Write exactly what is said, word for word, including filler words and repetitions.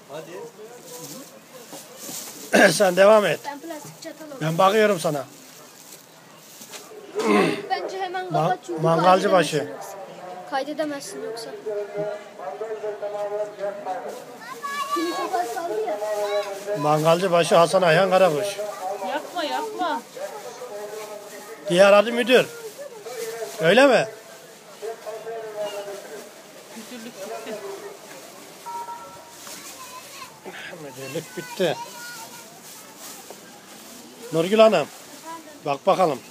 Hadi. Sen devam et. Ben plastik çatal alayım. Ben bakıyorum sana. Bence hemen Ma kapat çünkü mangalcı başı. yoksa. Kaydedemezsin yoksa. Kimi çok az kaldı ya. Mangalcı başı Hasan Ayhan Karakuş. Yapma yapma. Diğer adı müdür. Öyle mi? Müdürlük bitti. Müdürlük bitti. Nurgül Hanım. Bak bakalım.